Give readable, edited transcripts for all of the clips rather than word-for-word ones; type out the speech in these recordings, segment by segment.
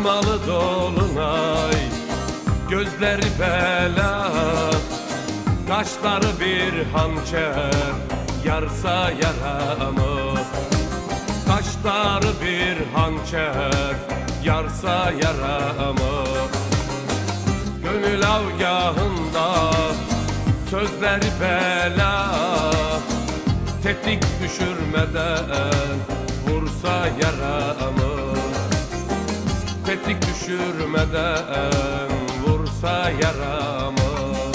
Temalı dolunay, gözleri bela, kaşları bir hançer, yarsa yaramı. Kaşları bir hançer, yarsa yaramı. Gönül avgahında sözleri bela, tetik düşürmeden vursa yaramı. Tetik düşürmeden vursa yaramı.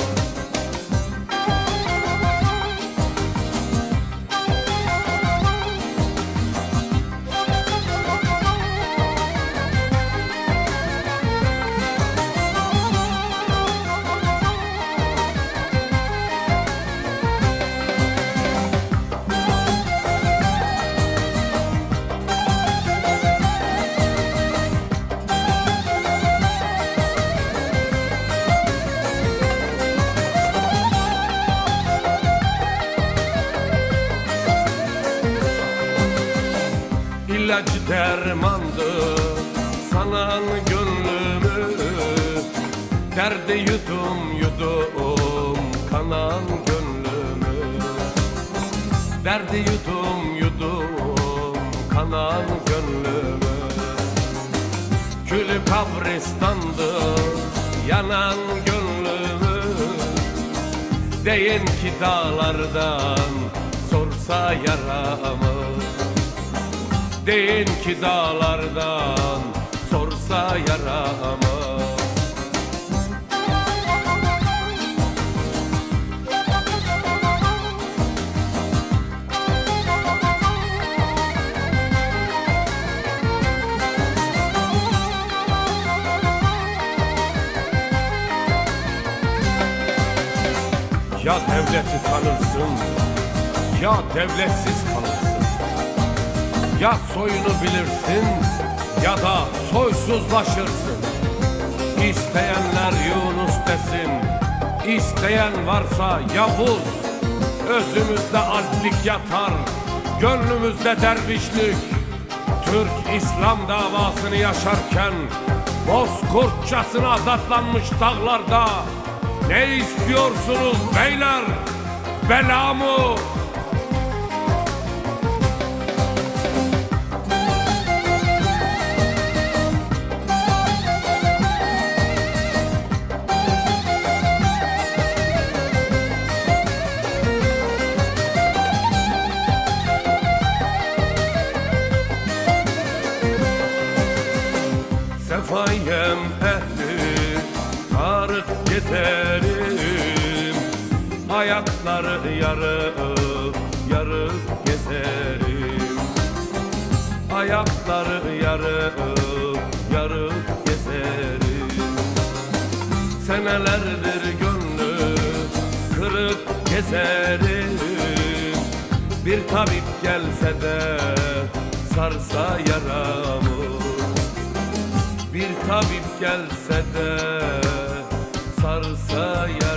İlaç dermandı sanan gönlümü, derde yudum yudum kanan gönlümü. Derde yudum yudum kanan gönlümü. Külü kabristandı yanan gönlümü. Deyin ki dağlardan sorsa yaramı. Deyin ki dağlardan sorsa yaramı. Ya devleti tanırsın, ya devletsiz kalırsın. Ya soyunu bilirsin, ya da soysuzlaşırsın. İsteyenler Yunus desin, isteyen varsa Yavuz. Özümüzde alplik yatar, gönlümüzde dervişlik. Türk İslam davasını yaşarken bozkurtçasına adatlanmış dağlarda ne istiyorsunuz beyler? Bela mı? Sefayem ehli Tarık gezerim, ayakları yarıp yarıp gezerim. Ayakları yarıp yarıp gezerim. Senelerdir gönlü kırık gezerim. Bir tabip gelse de sarsa yaramı. Bir tabip gelse de sarsa yaramı.